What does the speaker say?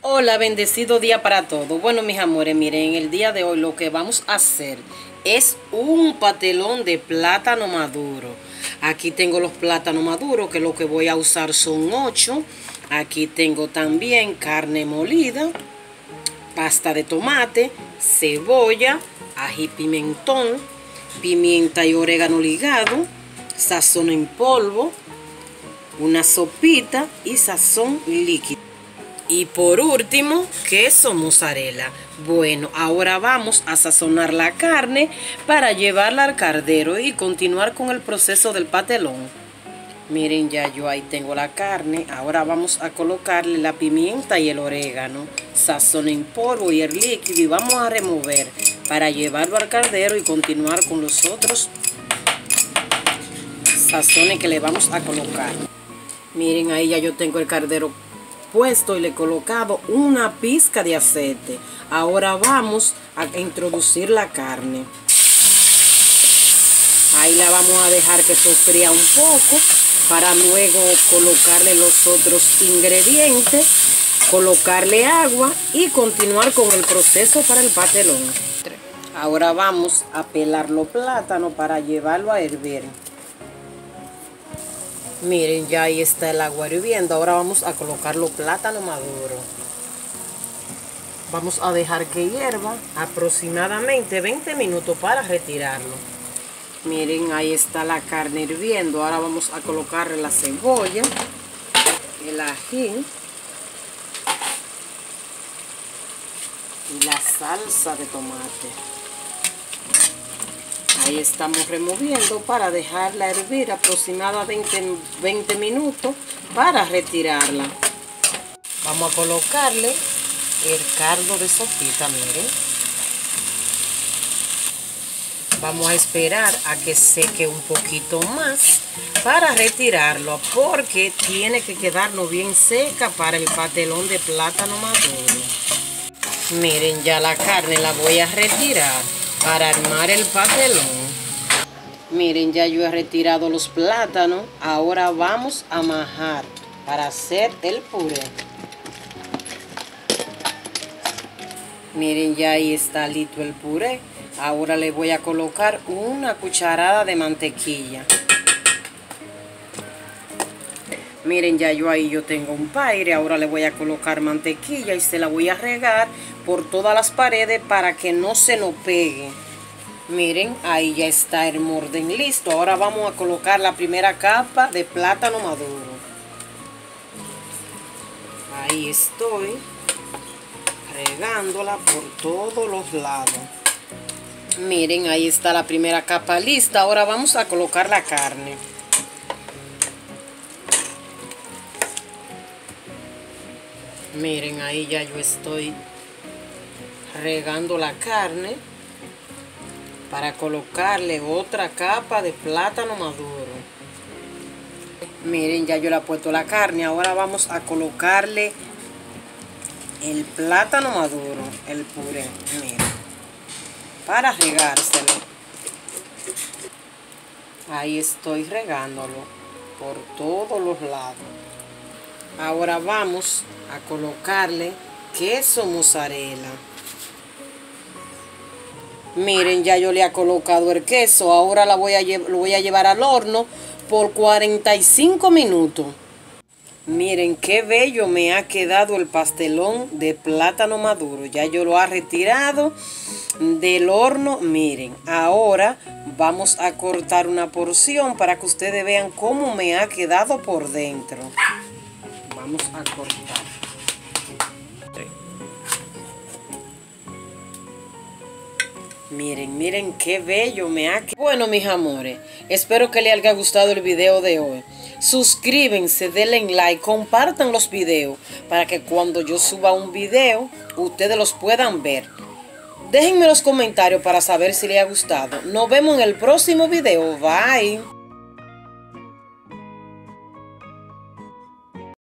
Hola, bendecido día para todos. Bueno, mis amores, miren, en el día de hoy lo que vamos a hacer es un patelón de plátano maduro. Aquí tengo los plátanos maduros, que lo que voy a usar son 8. Aquí tengo también carne molida, pasta de tomate, cebolla, ají pimentón, pimienta y orégano ligado, sazón en polvo, una sopita y sazón líquido. Y por último, queso mozzarella. Bueno, ahora vamos a sazonar la carne para llevarla al caldero y continuar con el proceso del patelón. Miren, ya yo ahí tengo la carne. Ahora vamos a colocarle la pimienta y el orégano, sazón en polvo y el líquido, y vamos a remover para llevarlo al caldero y continuar con los otros sazones que le vamos a colocar. Miren, ahí ya yo tengo el caldero puesto y le he colocado una pizca de aceite. Ahora vamos a introducir la carne. Ahí la vamos a dejar que sofría un poco para luego colocarle los otros ingredientes, colocarle agua y continuar con el proceso para el patelón. Ahora vamos a pelar los plátanos para llevarlo a hervir. Miren, ya ahí está el agua hirviendo. Ahora vamos a colocar los plátanos maduros. Vamos a dejar que hierva aproximadamente 20 minutos para retirarlo. Miren, ahí está la carne hirviendo. Ahora vamos a colocarle la cebolla, el ají y la salsa de tomate. Ahí estamos removiendo para dejarla hervir aproximadamente 20 minutos para retirarla. Vamos a colocarle el caldo de sopita, miren. Vamos a esperar a que seque un poquito más para retirarlo, porque tiene que quedarnos bien seca para el patelón de plátano maduro. Miren, ya la carne la voy a retirar para armar el patelón. Miren, ya yo he retirado los plátanos. Ahora vamos a majar para hacer el puré. Miren, ya ahí está listo el puré. Ahora le voy a colocar una cucharada de mantequilla. Miren, ya yo tengo un paire. Ahora le voy a colocar mantequilla y se la voy a regar por todas las paredes para que no se nos pegue. Miren, ahí ya está el morden listo. Ahora vamos a colocar la primera capa de plátano maduro. Ahí estoy regándola por todos los lados. Miren, ahí está la primera capa lista. Ahora vamos a colocar la carne. Miren, ahí ya yo estoy regando la carne para colocarle otra capa de plátano maduro. Miren, ya yo le he puesto la carne. Ahora vamos a colocarle el plátano maduro, el puré, miren, para regárselo. Ahí estoy regándolo por todos los lados. Ahora vamos a colocarle queso mozzarella. Miren, ya yo le he colocado el queso. Ahora lo voy a llevar al horno por 45 minutos. Miren qué bello me ha quedado el pastelón de plátano maduro. Ya yo lo he retirado del horno. Miren, ahora vamos a cortar una porción para que ustedes vean cómo me ha quedado por dentro. Vamos a cortar. Miren, miren qué bello me ha quedado. Bueno, mis amores, espero que les haya gustado el video de hoy. Suscríbanse, denle like, compartan los videos para que cuando yo suba un video, ustedes los puedan ver. Déjenme los comentarios para saber si les ha gustado. Nos vemos en el próximo video. Bye.